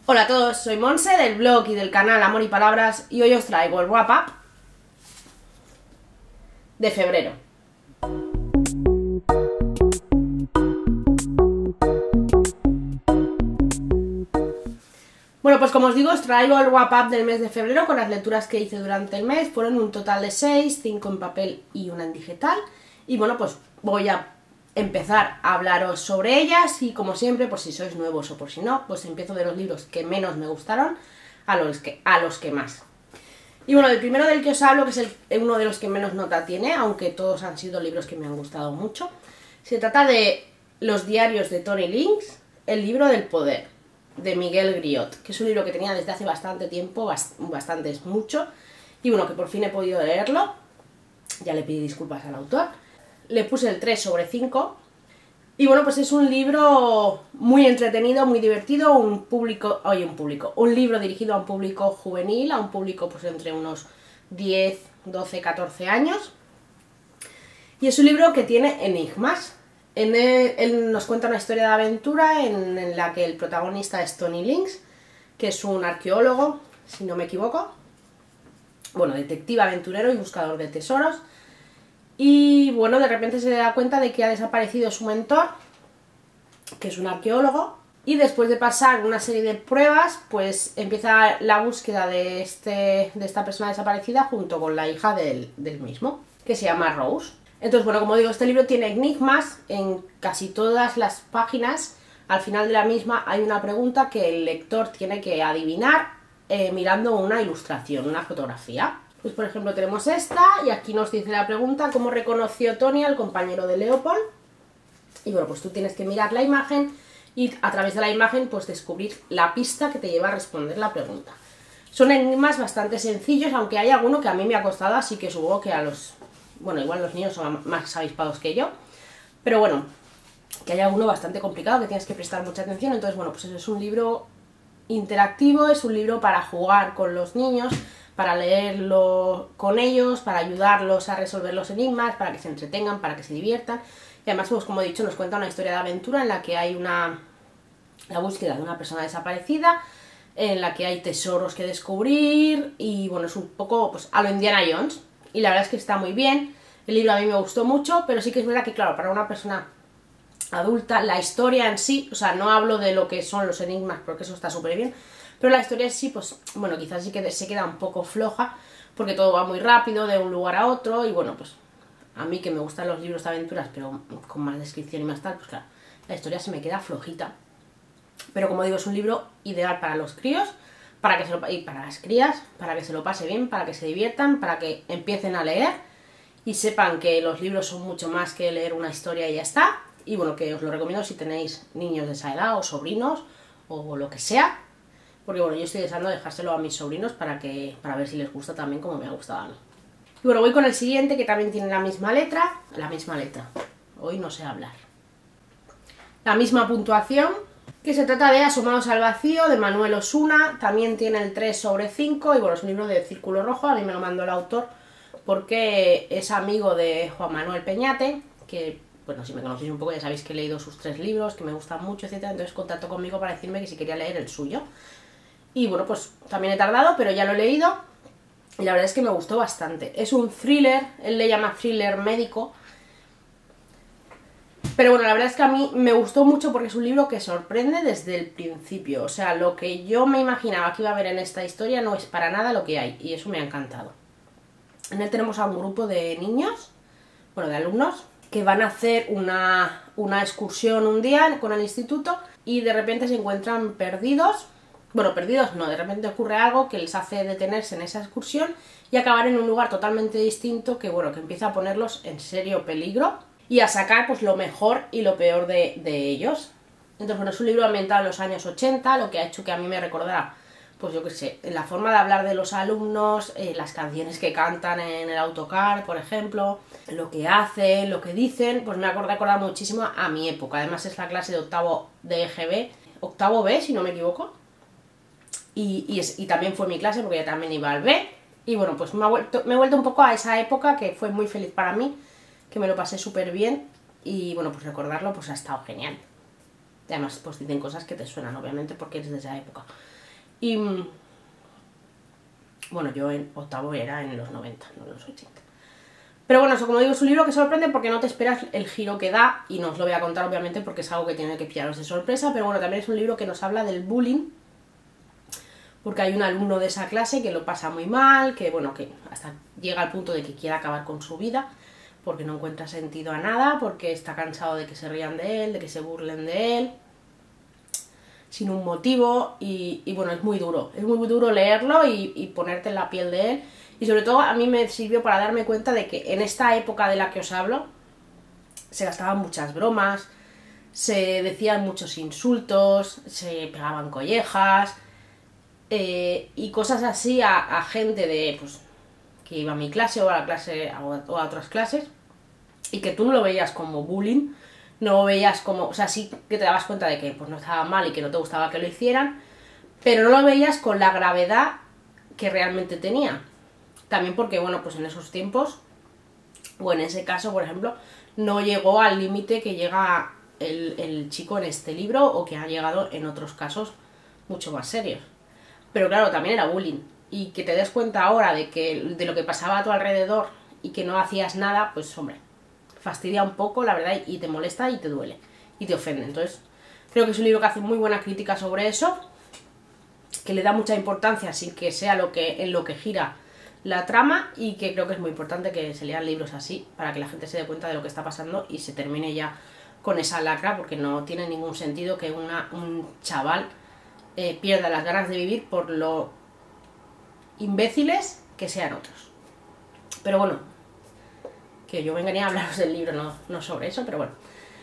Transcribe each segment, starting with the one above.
Hola a todos, soy Monse del blog y del canal Amor y Palabras y hoy os traigo el wrap up de febrero. Bueno, pues como os digo, os traigo el wrap up del mes de febrero con las lecturas que hice durante el mes. Fueron un total de 6, 5 en papel y una en digital. Y bueno, pues voy a empezar a hablaros sobre ellas y como siempre, por si sois nuevos o por si no, pues empiezo de los libros que menos me gustaron a los que más. Y bueno, el primero del que os hablo, que es uno de los que menos nota tiene, aunque todos han sido libros que me han gustado mucho, se trata de Los diarios de Toni Links, el libro del poder, de Miguel Griot, que es un libro que tenía desde hace bastante tiempo, es mucho, y bueno, que por fin he podido leerlo. Ya le pedí disculpas al autor. Le puse el 3 sobre 5. Y bueno, pues es un libro muy entretenido, muy divertido, un libro dirigido a un público juvenil, a un público pues entre unos 10, 12, 14 años. Y es un libro que tiene enigmas. Él nos cuenta una historia de aventura en la que el protagonista es Toni Links, que es un arqueólogo, si no me equivoco. Bueno, detective aventurero y buscador de tesoros. Y bueno, de repente se da cuenta de que ha desaparecido su mentor, que es un arqueólogo, y después de pasar una serie de pruebas, pues empieza la búsqueda de esta persona desaparecida junto con la hija del mismo, que se llama Rose. Entonces, bueno, como digo, este libro tiene enigmas en casi todas las páginas. Al final de la misma hay una pregunta que el lector tiene que adivinar mirando una ilustración, una fotografía. Pues por ejemplo tenemos esta y aquí nos dice la pregunta: ¿cómo reconoció Toni al compañero de Leopold? Y bueno, pues tú tienes que mirar la imagen y a través de la imagen pues descubrir la pista que te lleva a responder la pregunta. Son enigmas bastante sencillos, aunque hay alguno que a mí me ha costado, así que supongo que igual los niños son más avispados que yo, pero bueno, que hay alguno bastante complicado que tienes que prestar mucha atención. Entonces bueno, pues es un libro interactivo, es un libro para jugar con los niños, para leerlo con ellos, para ayudarlos a resolver los enigmas, para que se entretengan, para que se diviertan. Y además, pues como he dicho, nos cuenta una historia de aventura en la que hay la búsqueda de una persona desaparecida, en la que hay tesoros que descubrir, y bueno, es un poco pues a lo Indiana Jones, y la verdad es que está muy bien. El libro a mí me gustó mucho, pero sí que es verdad que claro, para una persona adulta, la historia en sí, o sea, no hablo de lo que son los enigmas porque eso está súper bien, pero la historia en sí, pues bueno, quizás sí que se queda un poco floja porque todo va muy rápido de un lugar a otro. Y bueno, pues a mí que me gustan los libros de aventuras pero con más descripción y más tal, pues claro, la historia se me queda flojita. Pero como digo, es un libro ideal para los críos, y para las crías, para que se lo pase bien, para que se diviertan, para que empiecen a leer y sepan que los libros son mucho más que leer una historia y ya está. Y bueno, que os lo recomiendo si tenéis niños de esa edad o sobrinos o lo que sea, porque bueno, yo estoy deseando dejárselo a mis sobrinos para ver si les gusta también como me ha gustado a mí. Y bueno, voy con el siguiente, que también tiene la misma letra, hoy no sé hablar, la misma puntuación, que se trata de Asomados al vacío, de Manuel Osuna. También tiene el 3 sobre 5 y bueno, es un libro de Círculo Rojo. A mí me lo mandó el autor porque es amigo de Juan Manuel Peñate, que bueno, si me conocéis un poco ya sabéis que he leído sus 3 libros, que me gustan mucho, etcétera. Entonces contactó conmigo para decirme que si quería leer el suyo. Y bueno, pues también he tardado, pero ya lo he leído y la verdad es que me gustó bastante. Es un thriller, él le llama thriller médico, pero bueno, la verdad es que a mí me gustó mucho porque es un libro que sorprende desde el principio. O sea, lo que yo me imaginaba que iba a haber en esta historia no es para nada lo que hay, y eso me ha encantado. En él tenemos a un grupo de niños, bueno, de alumnos, que van a hacer una excursión un día con el instituto y de repente se encuentran perdidos. Bueno, perdidos no, de repente ocurre algo que les hace detenerse en esa excursión y acabar en un lugar totalmente distinto que bueno, que empieza a ponerlos en serio peligro y a sacar pues lo mejor y lo peor de ellos. Entonces bueno, es un libro ambientado en los años 80, lo que ha hecho que a mí me recordara, pues yo qué sé, la forma de hablar de los alumnos, las canciones que cantan en el autocar, por ejemplo, lo que hacen, lo que dicen, pues me ha recordado muchísimo a mi época. Además es la clase de octavo de EGB, octavo B si no me equivoco, y también fue mi clase porque yo también iba al B, y bueno, pues me he vuelto un poco a esa época que fue muy feliz para mí, que me lo pasé súper bien, y bueno, pues recordarlo pues ha estado genial. Y además pues dicen cosas que te suenan obviamente porque eres de esa época. Y bueno, yo en octavo era en los 90, no en los 80. Pero bueno, eso, como digo, es un libro que sorprende porque no te esperas el giro que da, y no os lo voy a contar obviamente porque es algo que tiene que pillaros de sorpresa, pero bueno, también es un libro que nos habla del bullying, porque hay un alumno de esa clase que lo pasa muy mal, que bueno, que hasta llega al punto de que quiere acabar con su vida, porque no encuentra sentido a nada, porque está cansado de que se rían de él, de que se burlen de él, sin un motivo, y bueno, es muy duro leerlo y ponerte en la piel de él. Y sobre todo a mí me sirvió para darme cuenta de que en esta época de la que os hablo se gastaban muchas bromas, se decían muchos insultos, se pegaban collejas y cosas así a gente de pues que iba a mi clase o a la clase o a otras clases, y que tú no lo veías como bullying, no lo veías como, o sea, sí que te dabas cuenta de que pues no estaba mal y que no te gustaba que lo hicieran, pero no lo veías con la gravedad que realmente tenía. También porque, bueno, pues en esos tiempos, o en ese caso, por ejemplo, no llegó al límite que llega el chico en este libro, o que ha llegado en otros casos mucho más serios. Pero claro, también era bullying. Y que te des cuenta ahora de lo que pasaba a tu alrededor y que no hacías nada, pues hombre, fastidia un poco, la verdad, y te molesta y te duele y te ofende. Entonces, creo que es un libro que hace muy buena crítica sobre eso, que le da mucha importancia sin que sea en lo que gira la trama, y que creo que es muy importante que se lean libros así para que la gente se dé cuenta de lo que está pasando y se termine ya con esa lacra, porque no tiene ningún sentido que un chaval pierda las ganas de vivir por lo imbéciles que sean otros. Pero bueno, que yo venía a hablaros del libro, no sobre eso, pero bueno.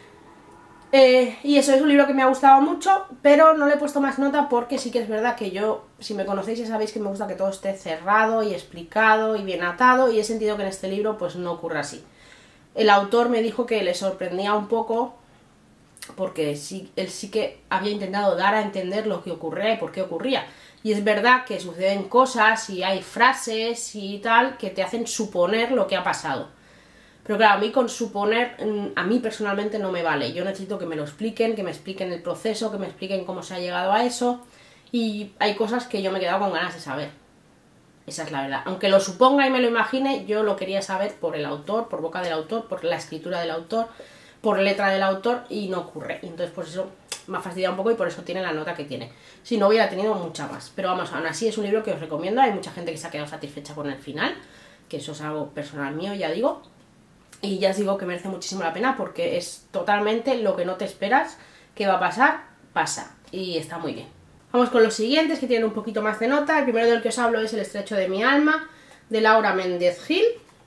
Y eso, es un libro que me ha gustado mucho, pero no le he puesto más nota porque sí que es verdad que yo, si me conocéis ya sabéis que me gusta que todo esté cerrado y explicado y bien atado, y he sentido que en este libro pues no ocurre así. El autor me dijo que le sorprendía un poco porque él sí que había intentado dar a entender lo que ocurría y por qué ocurría. Y es verdad que suceden cosas y hay frases y tal que te hacen suponer lo que ha pasado. Pero claro, a mí con suponer, a mí personalmente no me vale. Yo necesito que me lo expliquen, que me expliquen el proceso, que me expliquen cómo se ha llegado a eso. Y hay cosas que yo me he quedado con ganas de saber. Esa es la verdad. Aunque lo suponga y me lo imagine, yo lo quería saber por el autor, por boca del autor, por la escritura del autor, por letra del autor, y no ocurre. Y entonces por eso me ha fastidiado un poco y por eso tiene la nota que tiene. Si no, hubiera tenido mucha más. Pero vamos, aún así es un libro que os recomiendo. Hay mucha gente que se ha quedado satisfecha con el final, que eso es algo personal mío, ya digo. Y ya os digo que merece muchísimo la pena porque es totalmente lo que no te esperas que va a pasar, pasa. Y está muy bien. Vamos con los siguientes, que tienen un poquito más de nota. El primero del que os hablo es El estrecho de mi alma, de Laura Méndez Gil,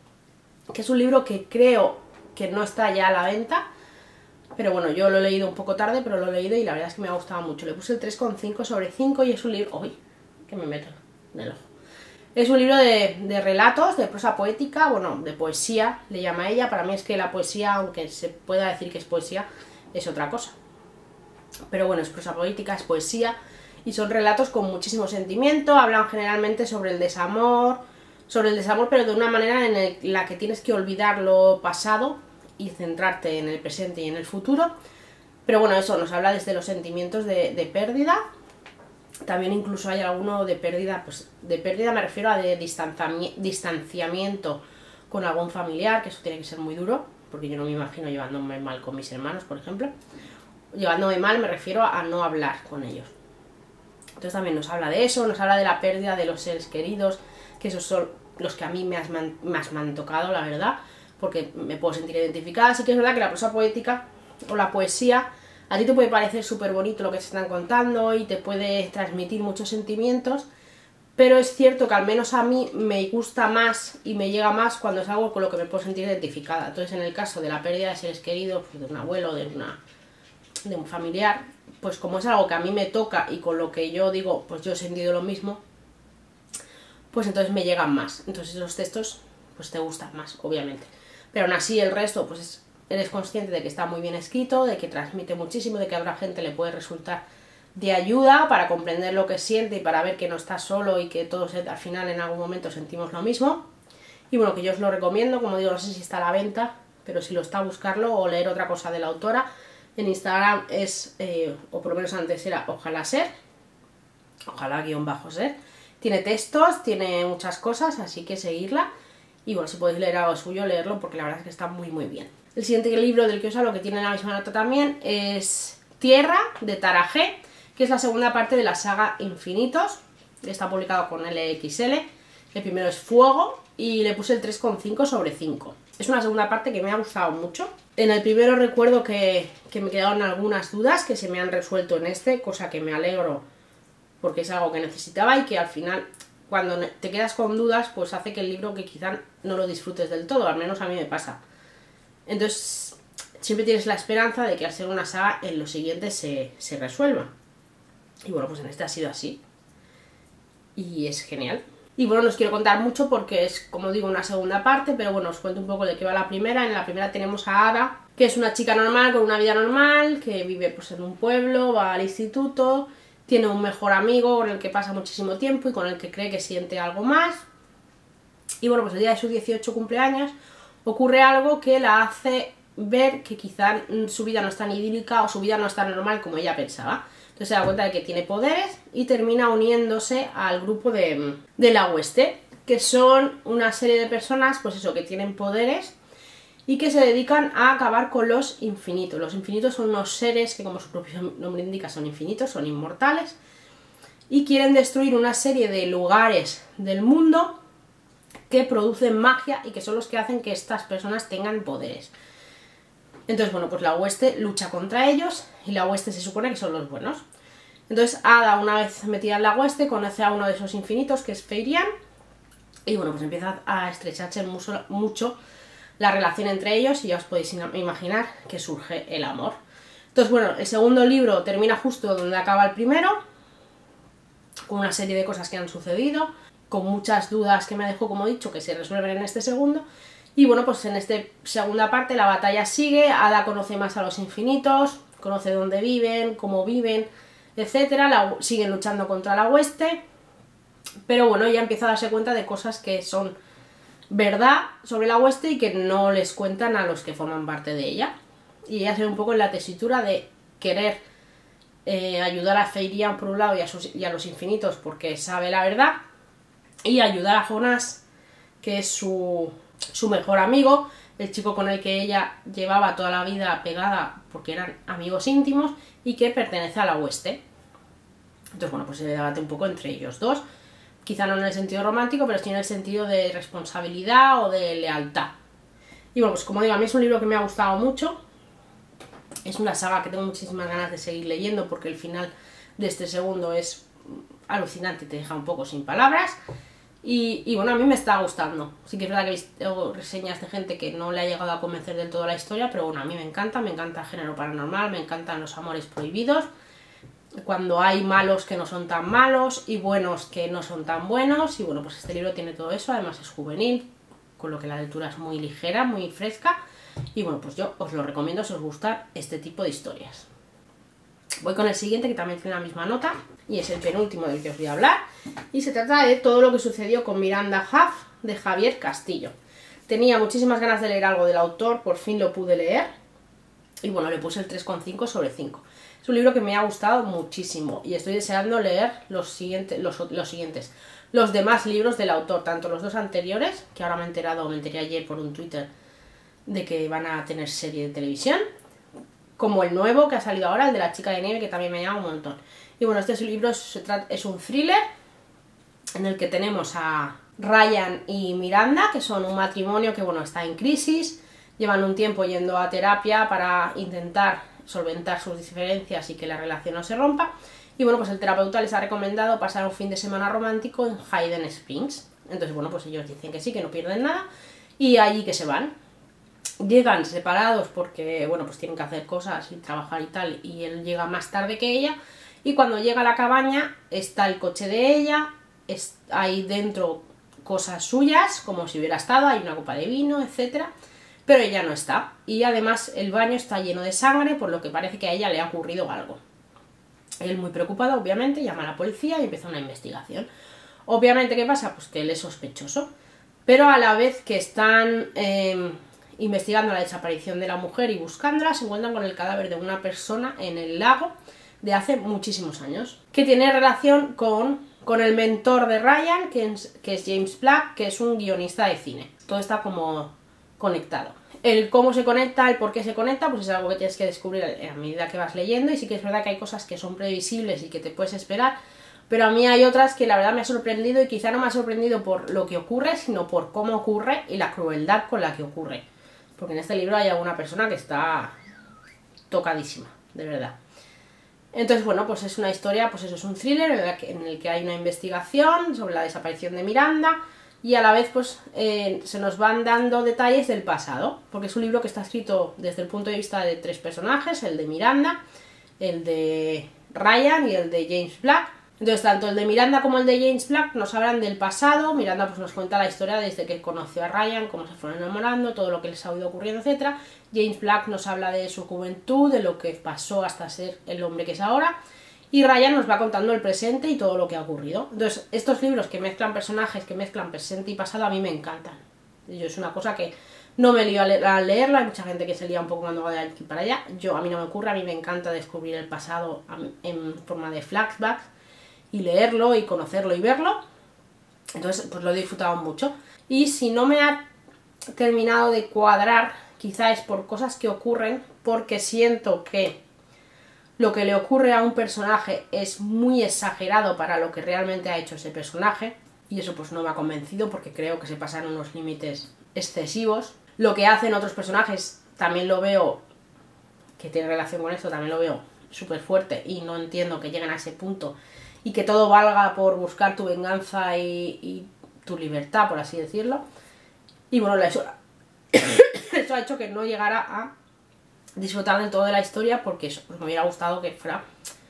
que es un libro que creo que no está ya a la venta. Pero bueno, yo lo he leído un poco tarde, pero lo he leído y la verdad es que me ha gustado mucho. Le puse el 3,5 sobre 5 y es un libro... ¡Uy! Que me meto en el ojo. Es un libro de relatos, de prosa poética, bueno, de poesía, le llama ella. Para mí es que la poesía, aunque se pueda decir que es poesía, es otra cosa. Pero bueno, es prosa poética, es poesía, y son relatos con muchísimo sentimiento. Hablan generalmente sobre el desamor, pero de una manera en la que tienes que olvidar lo pasado y centrarte en el presente y en el futuro. Pero bueno, eso nos habla desde los sentimientos de pérdida. También incluso hay alguno de pérdida, pues de pérdida me refiero a de distanciamiento con algún familiar, que eso tiene que ser muy duro, porque yo no me imagino llevándome mal con mis hermanos, por ejemplo. Llevándome mal me refiero a no hablar con ellos. Entonces también nos habla de eso, nos habla de la pérdida de los seres queridos, que esos son los que a mí más me han tocado, la verdad, porque me puedo sentir identificada. Sí que es verdad que la prosa poética o la poesía a ti te puede parecer súper bonito lo que se están contando y te puede transmitir muchos sentimientos, pero es cierto que al menos a mí me gusta más y me llega más cuando es algo con lo que me puedo sentir identificada. Entonces, en el caso de la pérdida de seres queridos, pues de un abuelo, de un familiar, pues como es algo que a mí me toca y con lo que yo digo, pues yo he sentido lo mismo, pues entonces me llegan más. Entonces esos textos pues te gustan más, obviamente. Pero aún así el resto, pues eres consciente de que está muy bien escrito, de que transmite muchísimo, de que a otra gente le puede resultar de ayuda para comprender lo que siente y para ver que no está solo y que todos al final en algún momento sentimos lo mismo. Y bueno, que yo os lo recomiendo, como digo, no sé si está a la venta, pero si lo está, buscarlo o leer otra cosa de la autora. En Instagram es, o por lo menos antes era Ojalá Ser, ojalá _ser. Tiene textos, tiene muchas cosas, así que seguirla. Y bueno, si podéis leer algo suyo, leerlo, porque la verdad es que está muy muy bien. El siguiente libro del que os hablo, que tiene la misma nota también, es Tierra, de Tara G, que es la segunda parte de la saga Infinitos. Está publicado con LXL. El primero es Fuego y le puse el 3,5 sobre 5. Es una segunda parte que me ha gustado mucho. En el primero recuerdo que me quedaron algunas dudas que se me han resuelto en este, cosa que me alegro porque es algo que necesitaba y que al final, cuando te quedas con dudas, pues hace que el libro que quizá no lo disfrutes del todo, al menos a mí me pasa. Entonces, siempre tienes la esperanza de que al ser una saga, en los siguientes se resuelva. Y bueno, pues en este ha sido así. Y es genial. Y bueno, no os quiero contar mucho porque es, como digo, una segunda parte, pero bueno, os cuento un poco de qué va la primera. En la primera tenemos a Ada, que es una chica normal, con una vida normal, que vive pues en un pueblo, va al instituto, tiene un mejor amigo con el que pasa muchísimo tiempo y con el que cree que siente algo más. Y bueno, pues el día de su 18 cumpleaños ocurre algo que la hace ver que quizá su vida no es tan idílica o su vida no es tan normal como ella pensaba. Entonces se da cuenta de que tiene poderes y termina uniéndose al grupo de la Hueste, que son una serie de personas, pues eso, que tienen poderes y que se dedican a acabar con los infinitos. Los infinitos son unos seres que, como su propio nombre indica, son infinitos, son inmortales, y quieren destruir una serie de lugares del mundo que producen magia y que son los que hacen que estas personas tengan poderes. Entonces, bueno, pues la Hueste lucha contra ellos y la Hueste se supone que son los buenos. Entonces Ada, una vez metida en la Hueste, conoce a uno de esos infinitos, que es Feirian, y bueno, pues empieza a estrecharse mucho la relación entre ellos y ya os podéis imaginar que surge el amor. Entonces, bueno, el segundo libro termina justo donde acaba el primero, con una serie de cosas que han sucedido, con muchas dudas que me dejó, como he dicho, que se resuelven en este segundo. Y bueno, pues en esta segunda parte la batalla sigue, Ada conoce más a los infinitos, conoce dónde viven, cómo viven, etcétera. Siguen luchando contra la Hueste, pero bueno, ella empieza a darse cuenta de cosas que son verdad sobre la Hueste y que no les cuentan a los que forman parte de ella. Y ella se ve un poco en la tesitura de querer ayudar a Feirian por un lado y a los infinitos porque sabe la verdad, y ayudar a Jonas, que es su mejor amigo, el chico con el que ella llevaba toda la vida pegada porque eran amigos íntimos y que pertenece a la Hueste. Entonces, bueno, pues se debate un poco entre ellos dos, quizá no en el sentido romántico, pero sí en el sentido de responsabilidad o de lealtad. Y bueno, pues como digo, a mí es un libro que me ha gustado mucho, es una saga que tengo muchísimas ganas de seguir leyendo porque el final de este segundo es alucinante, te deja un poco sin palabras. Y bueno, a mí me está gustando. Sí que es verdad que he visto reseñas de gente que no le ha llegado a convencer del todo la historia, pero bueno, a mí me encanta el género paranormal, me encantan los amores prohibidos, cuando hay malos que no son tan malos y buenos que no son tan buenos. Y bueno, pues este libro tiene todo eso, además es juvenil, con lo que la lectura es muy ligera, muy fresca. Y bueno, pues yo os lo recomiendo si os gusta este tipo de historias. Voy con el siguiente, que también tiene la misma nota, y es el penúltimo del que os voy a hablar, y se trata de Todo lo que sucedió con Miranda Juff, de Javier Castillo. Tenía muchísimas ganas de leer algo del autor, por fin lo pude leer, y bueno, le puse el 3,5 sobre 5. Es un libro que me ha gustado muchísimo, y estoy deseando leer los demás libros del autor, tanto los dos anteriores, que ahora me enteré ayer por un Twitter de que van a tener serie de televisión, como el nuevo que ha salido ahora, el de la chica de nieve, que también me llama un montón. Y bueno, este libro es un thriller en el que tenemos a Ryan y Miranda, que son un matrimonio que bueno, está en crisis, llevan un tiempo yendo a terapia para intentar solventar sus diferencias y que la relación no se rompa. Y bueno, pues el terapeuta les ha recomendado pasar un fin de semana romántico en Hayden Springs. Entonces bueno, pues ellos dicen que sí, que no pierden nada, y allí que se van. Llegan separados porque, bueno, pues tienen que hacer cosas y trabajar y tal, y él llega más tarde que ella, y cuando llega a la cabaña está el coche de ella, hay dentro cosas suyas, como si hubiera estado, hay una copa de vino, etcétera, pero ella no está, y además el baño está lleno de sangre, por lo que parece que a ella le ha ocurrido algo. Él, muy preocupado, obviamente, llama a la policía y empieza una investigación. Obviamente, ¿qué pasa? Pues que él es sospechoso, pero a la vez que están investigando la desaparición de la mujer y buscándola, se encuentran con el cadáver de una persona en el lago, de hace muchísimos años, que tiene relación con el mentor de Ryan, que es James Black, que es un guionista de cine. Todo está como conectado. El cómo se conecta, el por qué se conecta, pues es algo que tienes que descubrir a medida que vas leyendo, y sí que es verdad que hay cosas que son previsibles y que te puedes esperar, pero a mí hay otras que la verdad me ha sorprendido, y quizá no me ha sorprendido por lo que ocurre, sino por cómo ocurre y la crueldad con la que ocurre. Porque en este libro hay alguna persona que está tocadísima, de verdad. Entonces, bueno, pues es una historia, pues eso, es un thriller en el que hay una investigación sobre la desaparición de Miranda, y a la vez pues se nos van dando detalles del pasado, porque es un libro que está escrito desde el punto de vista de 3 personajes, el de Miranda, el de Ryan y el de James Black. Entonces tanto el de Miranda como el de James Black nos hablan del pasado. Miranda pues nos cuenta la historia desde que conoció a Ryan, cómo se fueron enamorando, todo lo que les ha ido ocurriendo, etc. James Black nos habla de su juventud, de lo que pasó hasta ser el hombre que es ahora, y Ryan nos va contando el presente y todo lo que ha ocurrido. Entonces estos libros que mezclan personajes, que mezclan presente y pasado, a mí me encantan. Yo es una cosa que no me lío al leerla, hay mucha gente que se lía un poco cuando va de aquí para allá. A mí no me ocurre, a mí me encanta descubrir el pasado en forma de flashbacks, y leerlo y conocerlo y verlo. Entonces pues lo he disfrutado mucho, y si no me ha terminado de cuadrar, quizá es por cosas que ocurren, porque siento que lo que le ocurre a un personaje es muy exagerado para lo que realmente ha hecho ese personaje, y eso pues no me ha convencido, porque creo que se pasan unos límites excesivos. Lo que hacen otros personajes también lo veo, que tiene relación con esto, también lo veo súper fuerte, y no entiendo que lleguen a ese punto y que todo valga por buscar tu venganza y tu libertad, por así decirlo. Y bueno, eso ha hecho que no llegara a disfrutar del todo de la historia, porque eso, pues me hubiera gustado que fuera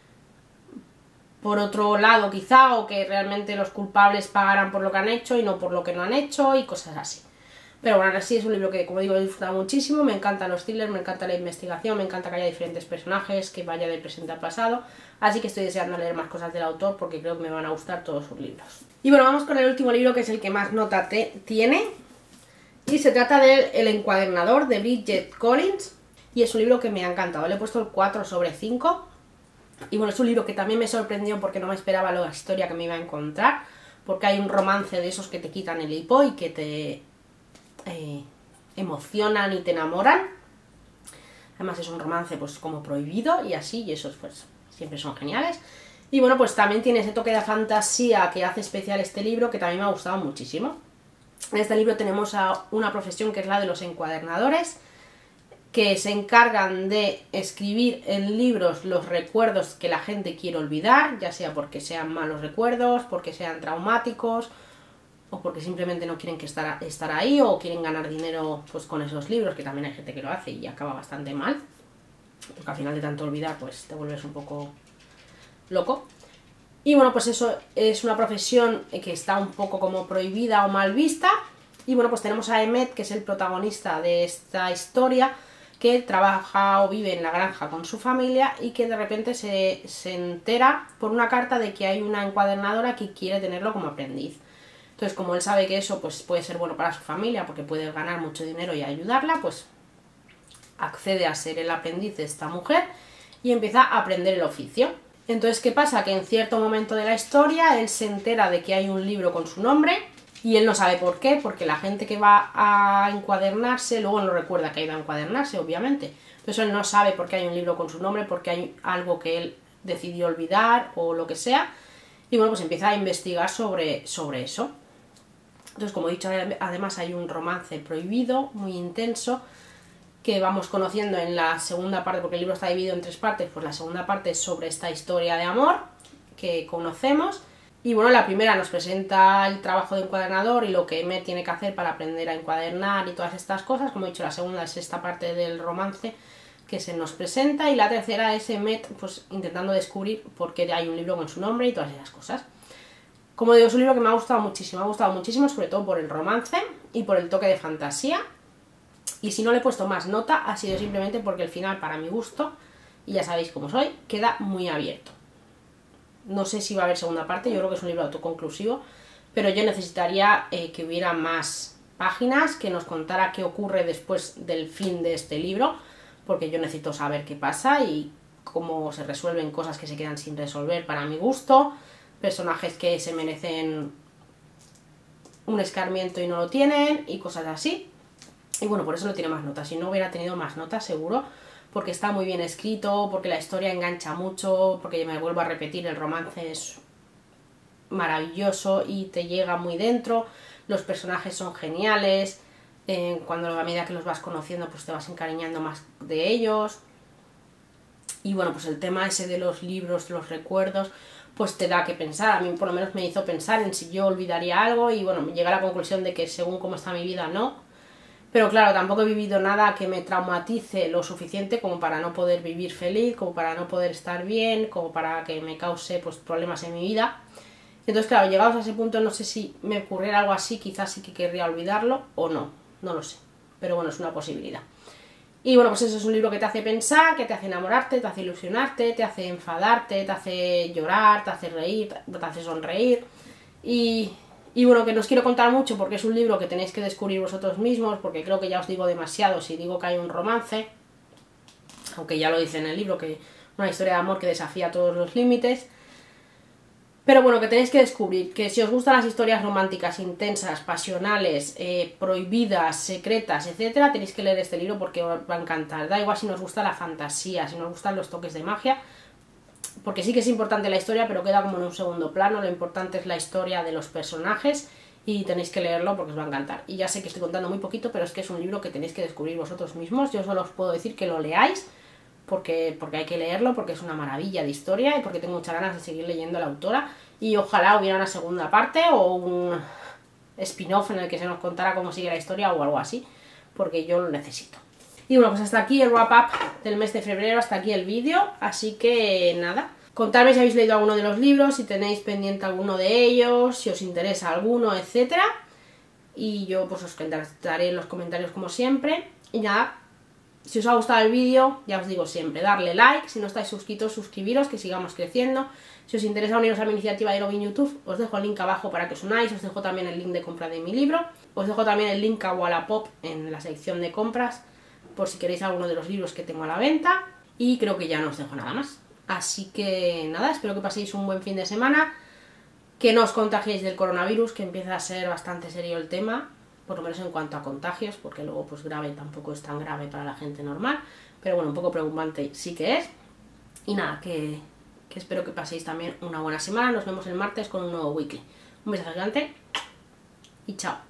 por otro lado quizá, o que realmente los culpables pagaran por lo que han hecho y no por lo que no han hecho, y cosas así. Pero bueno, ahora sí es un libro que, como digo, he disfrutado muchísimo. Me encantan los thrillers, me encanta la investigación, me encanta que haya diferentes personajes, que vaya del presente al pasado. Así que estoy deseando leer más cosas del autor, porque creo que me van a gustar todos sus libros. Y bueno, vamos con el último libro, que es el que más nota tiene. Y se trata de El encuadernador, de Bridget Collins. Y es un libro que me ha encantado. Le he puesto el 4/5. Y bueno, es un libro que también me sorprendió, porque no me esperaba la historia que me iba a encontrar. Porque hay un romance de esos que te quitan el hipo y que te emocionan y te enamoran. Además es un romance pues como prohibido y así, y esos pues siempre son geniales. Y bueno, pues también tiene ese toque de fantasía que hace especial este libro, que también me ha gustado muchísimo. En este libro tenemos a una profesión que es la de los encuadernadores, que se encargan de escribir en libros los recuerdos que la gente quiere olvidar, ya sea porque sean malos recuerdos, porque sean traumáticos, o porque simplemente no quieren estar ahí, o quieren ganar dinero pues con esos libros, que también hay gente que lo hace y acaba bastante mal, porque al final de tanto olvidar pues te vuelves un poco loco. Y bueno, pues eso es una profesión que está un poco como prohibida o mal vista. Y bueno, pues tenemos a Emmett, que es el protagonista de esta historia, que trabaja o vive en la granja con su familia, y que de repente se entera por una carta de que hay una encuadernadora que quiere tenerlo como aprendiz. Entonces, como él sabe que eso pues puede ser bueno para su familia, porque puede ganar mucho dinero y ayudarla, pues accede a ser el aprendiz de esta mujer y empieza a aprender el oficio. Entonces, ¿qué pasa? Que en cierto momento de la historia él se entera de que hay un libro con su nombre, y él no sabe por qué, porque la gente que va a encuadernarse luego no recuerda que iba a encuadernarse, obviamente. Entonces él no sabe por qué hay un libro con su nombre, porque hay algo que él decidió olvidar o lo que sea. Y bueno, pues empieza a investigar sobre eso. Entonces, como he dicho, además hay un romance prohibido, muy intenso, que vamos conociendo en la segunda parte, porque el libro está dividido en 3 partes, pues la segunda parte es sobre esta historia de amor que conocemos. Y bueno, la primera nos presenta el trabajo de encuadernador y lo que Emmett tiene que hacer para aprender a encuadernar y todas estas cosas. Como he dicho, la segunda es esta parte del romance que se nos presenta, y la tercera es Emmett pues intentando descubrir por qué hay un libro con su nombre y todas esas cosas. Como digo, es un libro que me ha gustado muchísimo, sobre todo por el romance y por el toque de fantasía. Y si no le he puesto más nota, ha sido simplemente porque el final, para mi gusto, y ya sabéis cómo soy, queda muy abierto. No sé si va a haber segunda parte, yo creo que es un libro autoconclusivo, pero yo necesitaría que hubiera más páginas, que nos contara qué ocurre después del fin de este libro, porque yo necesito saber qué pasa y cómo se resuelven cosas que se quedan sin resolver para mi gusto, personajes que se merecen un escarmiento y no lo tienen, y cosas así. Y bueno, por eso no tiene más notas. Si no hubiera tenido más notas, seguro, porque está muy bien escrito, porque la historia engancha mucho, porque me vuelvo a repetir, el romance es maravilloso y te llega muy dentro, los personajes son geniales, cuando a medida que los vas conociendo pues te vas encariñando más de ellos. Y bueno, pues el tema ese de los libros, los recuerdos, pues te da que pensar. A mí por lo menos me hizo pensar en si yo olvidaría algo, y bueno, me llegué a la conclusión de que según cómo está mi vida, no. Pero claro, tampoco he vivido nada que me traumatice lo suficiente como para no poder vivir feliz, como para no poder estar bien, como para que me cause pues problemas en mi vida. Entonces claro, llegados a ese punto, no sé si me ocurriera algo así, quizás sí que querría olvidarlo o no, no lo sé. Pero bueno, es una posibilidad. Y bueno, pues eso es un libro que te hace pensar, que te hace enamorarte, te hace ilusionarte, te hace enfadarte, te hace llorar, te hace reír, te hace sonreír. Y bueno, que no os quiero contar mucho porque es un libro que tenéis que descubrir vosotros mismos, porque creo que ya os digo demasiado si digo que hay un romance, aunque ya lo dice en el libro, que una historia de amor que desafía todos los límites. Pero bueno, que tenéis que descubrir que si os gustan las historias románticas, intensas, pasionales, prohibidas, secretas, etcétera, tenéis que leer este libro porque os va a encantar. Da igual si nos gusta la fantasía, si nos gustan los toques de magia, porque sí que es importante la historia, pero queda como en un segundo plano. Lo importante es la historia de los personajes y tenéis que leerlo porque os va a encantar. Y ya sé que estoy contando muy poquito, pero es que es un libro que tenéis que descubrir vosotros mismos. Yo solo os puedo decir que lo leáis porque hay que leerlo, porque es una maravilla de historia y porque tengo muchas ganas de seguir leyendo a la autora, y ojalá hubiera una segunda parte o un spin-off en el que se nos contara cómo sigue la historia o algo así, porque yo lo necesito. Y bueno, pues hasta aquí el wrap-up del mes de febrero, hasta aquí el vídeo, así que nada, contadme si habéis leído alguno de los libros, si tenéis pendiente alguno de ellos, si os interesa alguno, etcétera, y yo pues os contestaré en los comentarios como siempre. Y nada, si os ha gustado el vídeo, ya os digo siempre, darle like, si no estáis suscritos, suscribiros, que sigamos creciendo. Si os interesa uniros a mi iniciativa de Login YouTube, os dejo el link abajo para que os unáis, os dejo también el link de compra de mi libro, os dejo también el link a Wallapop en la sección de compras, por si queréis alguno de los libros que tengo a la venta, y creo que ya no os dejo nada más. Así que nada, espero que paséis un buen fin de semana, que no os contagiéis del coronavirus, que empieza a ser bastante serio el tema, por lo menos en cuanto a contagios, porque luego pues grave tampoco es tan grave para la gente normal, pero bueno, un poco preocupante sí que es. Y nada, que espero que paséis también una buena semana. Nos vemos el martes con un nuevo weekly. Un beso gigante y chao.